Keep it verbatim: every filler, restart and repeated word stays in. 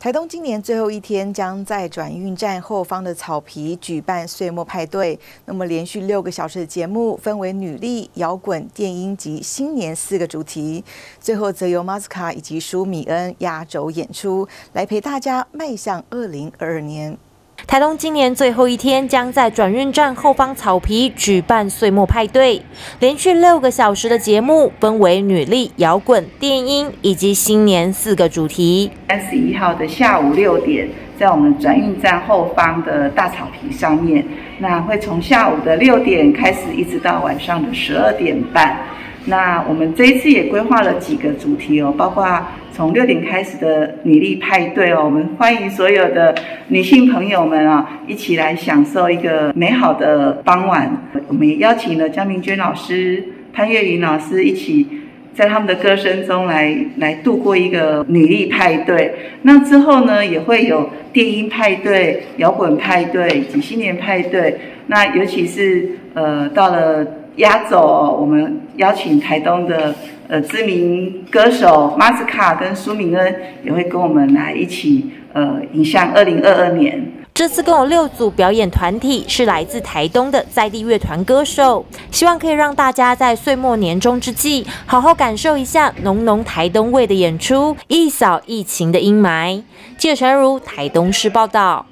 台东今年最后一天将在转运站后方的草皮举办岁末派对。那么连续六个小时的节目，分为女力、摇滚、电音及新年四个主题。最后则由马斯卡以及舒米恩压轴演出，来陪大家迈向二零二二年。 台东今年最后一天将在转运站后方草皮举办岁末派对，连续六个小时的节目分为女力、摇滚、电音以及新年四个主题。 三十一号的下午六点，在我们转运站后方的大草皮上面，那会从下午的六点开始，一直到晚上的十二点半。那我们这一次也规划了几个主题哦，包括 从六点开始的女力派对哦，我们欢迎所有的女性朋友们啊，一起来享受一个美好的傍晚。我们也邀请了江明娟老师、潘越云老师一起在他们的歌声中来来度过一个女力派对。那之后呢，也会有电音派对、摇滚派对以及新年派对。那尤其是呃到了 压轴哦，我们邀请台东的呃知名歌手马斯卡跟舒敏恩也会跟我们来一起呃迎向二零二二年。 这次共有六组表演团体是来自台东的在地乐团歌手，希望可以让大家在岁末年终之际，好好感受一下浓浓台东味的演出，一扫疫情的阴霾。记者陈如台东市报道。